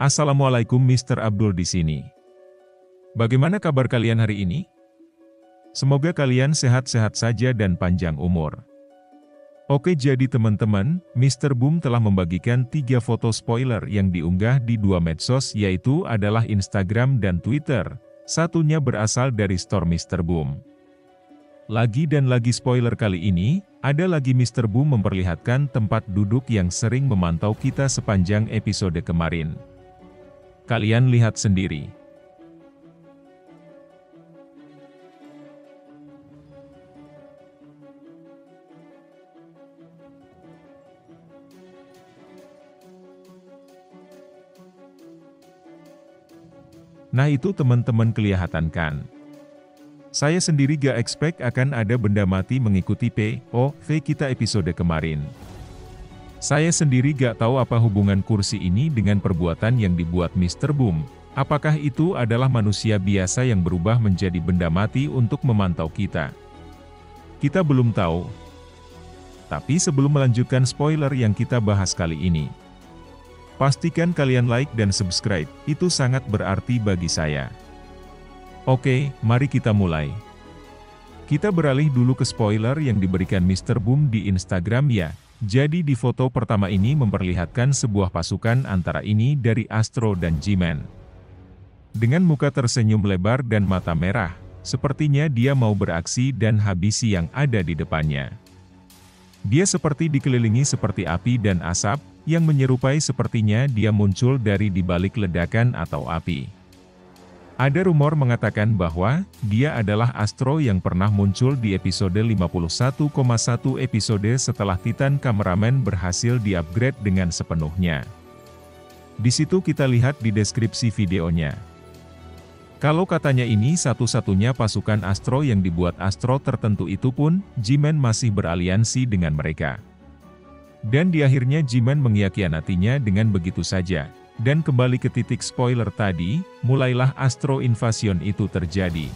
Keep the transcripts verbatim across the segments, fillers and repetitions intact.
Assalamualaikum, Mister Abdul di sini. Bagaimana kabar kalian hari ini? Semoga kalian sehat-sehat saja dan panjang umur. Oke, jadi teman-teman, Mister Boom telah membagikan tiga foto spoiler yang diunggah di dua medsos, yaitu adalah Instagram dan Twitter. Satunya berasal dari store Mister Boom. Lagi dan lagi spoiler kali ini, ada lagi Mister Boom memperlihatkan tempat duduk yang sering memantau kita sepanjang episode kemarin. Kalian lihat sendiri. Nah itu teman-teman kelihatan kan? Saya sendiri gak expect akan ada benda mati mengikuti P O V kita episode kemarin. Saya sendiri gak tahu apa hubungan kursi ini dengan perbuatan yang dibuat Mister Boom. Apakah itu adalah manusia biasa yang berubah menjadi benda mati untuk memantau kita? Kita belum tahu. Tapi sebelum melanjutkan spoiler yang kita bahas kali ini, pastikan kalian like dan subscribe, itu sangat berarti bagi saya. Oke, mari kita mulai. Kita beralih dulu ke spoiler yang diberikan Mister Boom di Instagram ya. Jadi di foto pertama ini memperlihatkan sebuah pasukan antara ini dari Astro dan G-Man. Dengan muka tersenyum lebar dan mata merah, sepertinya dia mau beraksi dan habisi yang ada di depannya. Dia seperti dikelilingi seperti api dan asap, yang menyerupai sepertinya dia muncul dari di balik ledakan atau api. Ada rumor mengatakan bahwa, dia adalah Astro yang pernah muncul di episode lima puluh satu koma satu episode setelah Titan Kameramen berhasil di-upgrade dengan sepenuhnya. Di situ kita lihat di deskripsi videonya. Kalau katanya ini satu-satunya pasukan Astro yang dibuat Astro tertentu itu pun, G-Man masih beraliansi dengan mereka. Dan di akhirnya G-Man mengkhianatinya dengan begitu saja. Dan kembali ke titik spoiler tadi, mulailah Astro Invasion itu terjadi.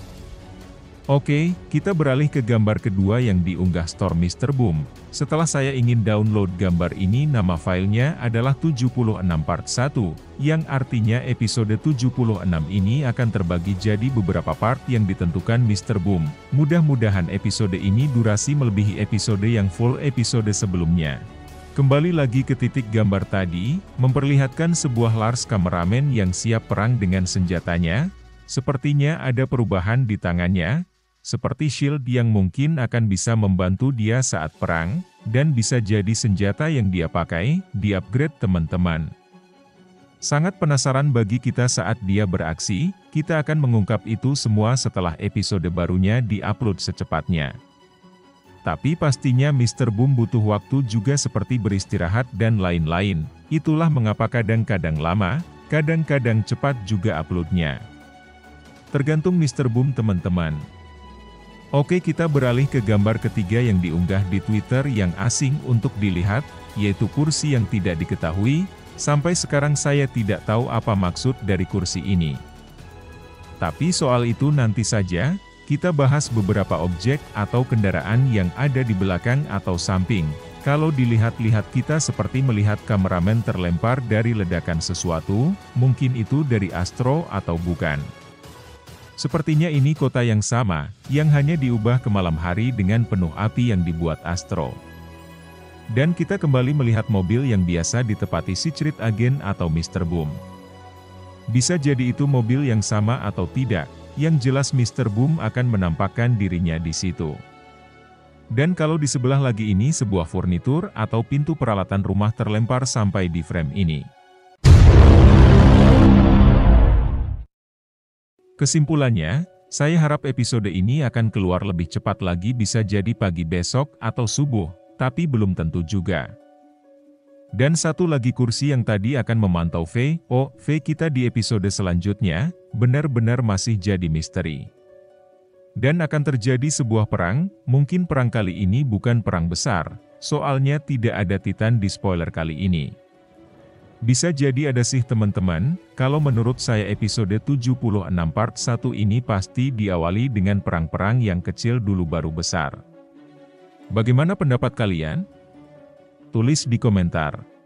Oke, kita beralih ke gambar kedua yang diunggah store Mister Boom. Setelah saya ingin download gambar ini, nama filenya adalah tujuh puluh enam part satu, yang artinya episode tujuh puluh enam ini akan terbagi jadi beberapa part yang ditentukan Mister Boom. Mudah-mudahan episode ini durasi melebihi episode yang full episode sebelumnya. Kembali lagi ke titik gambar tadi, memperlihatkan sebuah Lars kameramen yang siap perang dengan senjatanya. Sepertinya ada perubahan di tangannya, seperti shield yang mungkin akan bisa membantu dia saat perang, dan bisa jadi senjata yang dia pakai, di-upgrade teman-teman. Sangat penasaran bagi kita saat dia beraksi, kita akan mengungkap itu semua setelah episode barunya di-upload secepatnya. Tapi pastinya Mister Boom butuh waktu juga seperti beristirahat dan lain-lain. Itulah mengapa kadang-kadang lama, kadang-kadang cepat juga uploadnya. Tergantung Mister Boom teman-teman. Oke, kita beralih ke gambar ketiga yang diunggah di Twitter yang asing untuk dilihat, yaitu kursi yang tidak diketahui. Sampai sekarang saya tidak tahu apa maksud dari kursi ini. Tapi soal itu nanti saja. Kita bahas beberapa objek atau kendaraan yang ada di belakang atau samping. Kalau dilihat-lihat kita seperti melihat kameramen terlempar dari ledakan sesuatu, mungkin itu dari Astro atau bukan. Sepertinya ini kota yang sama, yang hanya diubah ke malam hari dengan penuh api yang dibuat Astro. Dan kita kembali melihat mobil yang biasa ditepati Secret Agent atau Mister Boom. Bisa jadi itu mobil yang sama atau tidak. Yang jelas Mister Boom akan menampakkan dirinya di situ. Dan kalau di sebelah lagi ini sebuah furnitur atau pintu peralatan rumah terlempar sampai di frame ini. Kesimpulannya, saya harap episode ini akan keluar lebih cepat lagi, bisa jadi pagi besok atau subuh, tapi belum tentu juga. Dan satu lagi kursi yang tadi akan memantau V O V kita di episode selanjutnya, benar-benar masih jadi misteri. Dan akan terjadi sebuah perang, mungkin perang kali ini bukan perang besar, soalnya tidak ada Titan di spoiler kali ini. Bisa jadi ada sih teman-teman, kalau menurut saya episode tujuh puluh enam part satu ini pasti diawali dengan perang-perang yang kecil dulu baru besar. Bagaimana pendapat kalian? Tulis di komentar.